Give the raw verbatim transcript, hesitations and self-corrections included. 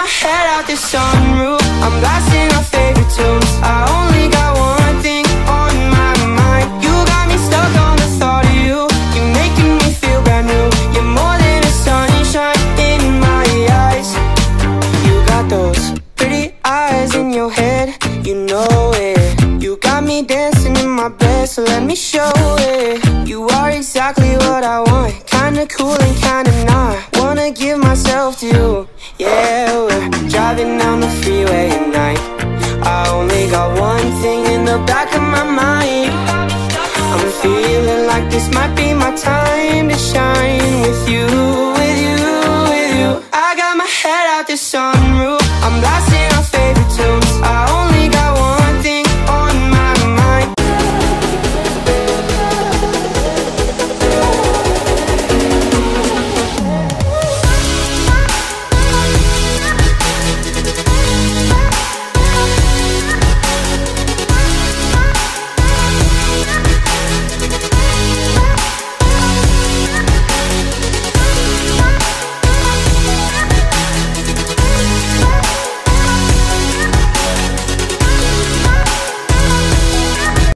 my head out the sunroof, I'm blasting our favorite tunes. I only got one thing on my mind. You got me stuck on the thought of you. You're making me feel brand new. You're more than a sunshine in my eyes. You got those pretty eyes in your head, you know it. You got me dancing in my bed, so let me show it. You are exactly what I want, kinda cool and kinda not. Wanna give myself to you. Yeah, we're driving down the freeway at night. I only got one thing in the back of my mind. I'm feeling like this might be my